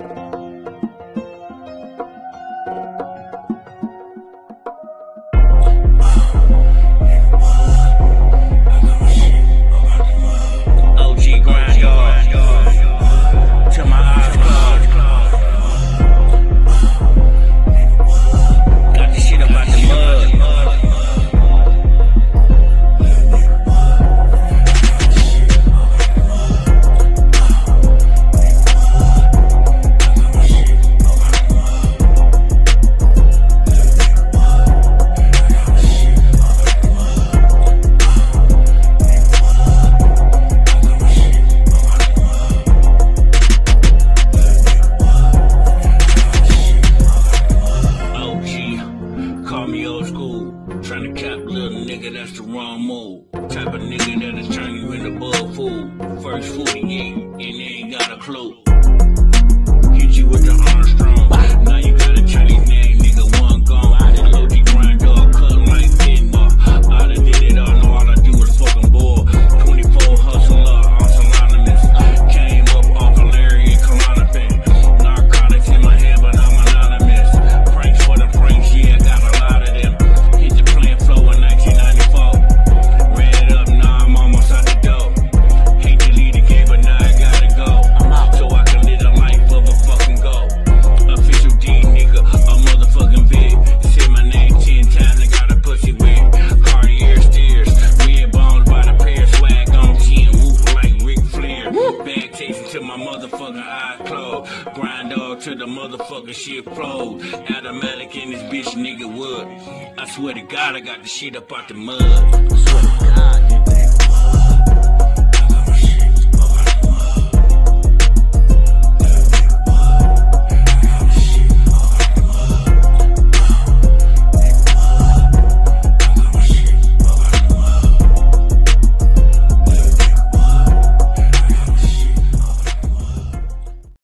Tryna cap little nigga, that's the wrong move. Type of nigga that'll turn you into bug food. First 48, and they ain't got a clue. Hit you with the Armstrong. Now you got a Chinese name, nigga, one gone. I done low G grind dog, cut like Denmark. I done did it all, know all I do is fucking ball. 24 hustler, I'm synonymous. Came up off of Larry and Klonopin. Narcotics in my hand, but I'm anonymous. Pranks for the pranks, yeah, got a lot of them. Hit the plant flow in 1994. Ran it up, now I'm almost out the door. Hate to leave the game, but now I gotta go. So I can live the life of a fucking goal. Official D nigga, a motherfucking Vic. Said my name 10 times, I got a pussy wig. Cartier steers, red bones by the pair. Swag on 10, whoop like Ric Flair. Bag chasing till my motherfucking eyes closed. Grind dog till the motherfucking shit froze. Automatic in this bitch, nigga wood. I swear to God, I got the shit up out the mud. I swear to God.